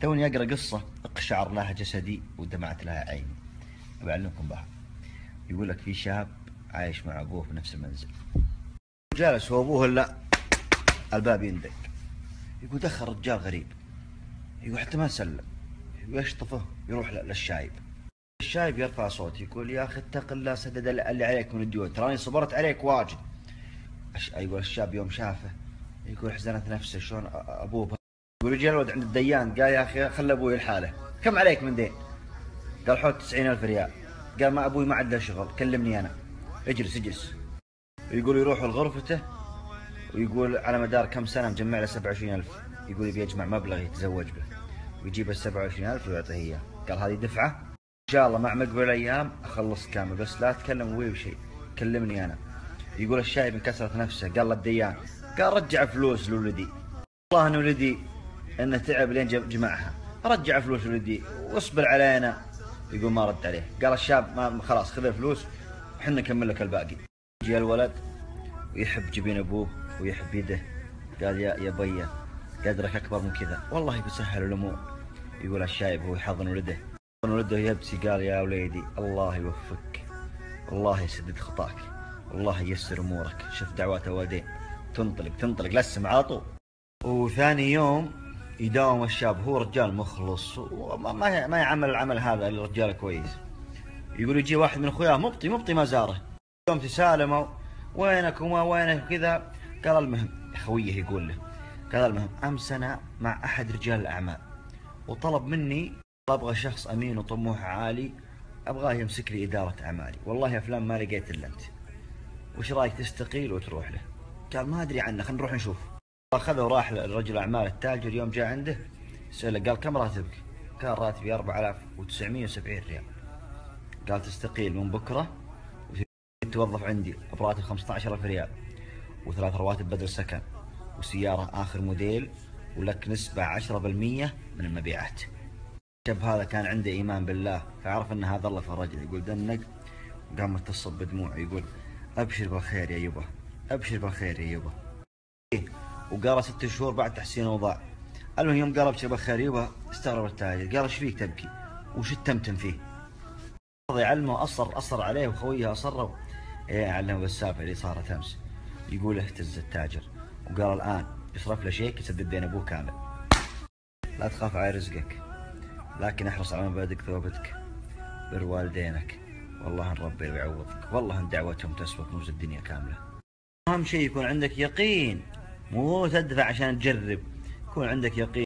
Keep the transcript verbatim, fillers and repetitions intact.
توني أقرأ قصة اقشعر لها جسدي ودمعت لها عيني، أبعلمكم بها. يقول لك في شاب عايش مع أبوه في نفس المنزل، جالس هو أبوه إلا الباب يندق. يقول دخل رجال غريب، يقول حتى ما سلم، يشطفه يروح للشايب. الشايب يرفع صوت يقول يا أخي اتق الله، سدد اللي عليك من الديون، تراني صبرت عليك واجد. يقول الشاب يوم شافه يقول حزنت نفسه شلون أبوه. يقول يجي الولد عند الديان، قال يا أخي خل أبوي لحاله، كم عليك من دين؟ قال حوت تسعين ألف ريال. قال ما أبوي ما عنده شغل، كلمني أنا. اجلس اجلس. يقول يروح لغرفته ويقول على مدار كم سنة مجمع له سبعة وعشرين ألف. يقول يبي يجمع مبلغ يتزوج به، ويجيب ال سبعة وعشرين ألف ويعطيه إياه. قال هذه دفعة إن شاء الله مع مقبل الأيام أخلص كامل، بس لا تكلم أبوي بشيء، كلمني أنا. يقول الشايب انكسرت نفسه، قال له الديان، قال رجع فلوس لولدي، والله ان ولدي انه تعب لين جمعها، رجع فلوس ولدي واصبر علينا. يقول ما رد عليه. قال الشاب ما خلاص خذ الفلوس وحنا نكمل لك الباقي. يجي الولد ويحب جبين ابوه ويحب يده، قال يا يا بيا قدرك اكبر من كذا، والله بيسهل الامور. يقول الشايب هو يحضن ولده، يحضن ولده يبكي، قال يا وليدي الله يوفقك، الله يسدد خطاك، والله ييسر امورك. شوف دعوات الوالدين، تنطلق تنطلق للسمع على طول. وثاني يوم يداوم الشاب، هو رجال مخلص وما ما ما يعمل العمل هذا الرجال كويس. يقول يجي واحد من اخوياه مبطي مبطي ما زاره، يوم تسالموا وينك وما وينك وكذا. قال المهم خويه يقول له، قال المهم امس انا مع احد رجال الاعمال وطلب مني ابغى شخص امين وطموح عالي، ابغاه يمسك لي اداره اعمالي، والله يا فلان ما لقيت الا انت، وش رايك تستقيل وتروح له؟ قال ما ادري عنه، خلينا نروح نشوف. اخذه وراح لرجل الاعمال التاجر. يوم جاء عنده سأله قال كم راتبك؟ قال راتبي أربعة آلاف وتسعمائة وسبعين ريال. قال تستقيل من بكره وتوظف عندي براتب خمسة عشر ألف ريال وثلاث رواتب بدل سكن وسيارة آخر موديل، ولك نسبة عشرة بالمئة من المبيعات. الشاب هذا كان عنده إيمان بالله، فعرف أن هذا الله فرجه. يقول دنق وقام متصل بدموع، يقول أبشر بالخير يا يبا، أبشر بالخير يا يبا. وقال ست شهور بعد تحسين أوضاع. المهم يوم قال أبشر بالخير يبا، استغرب التاجر، قال ايش فيك تبكي؟ وش التمتم فيه؟ يعلمه أصر أصر عليه وخويه أصروا إيه، علمه بالسالفة اللي صارت أمس. يقول اهتز التاجر وقال الآن يصرف له شيك يسدد دين أبوه كامل. لا تخاف على رزقك، لكن احرص على مبادئك ثوابتك، بر والدينك، والله ان ربي يعوضك، والله ان دعوتهم تسوى كنوز الدنيا كاملة. أهم شيء يكون عندك يقين، مو تدفع عشان تجرب، يكون عندك يقين.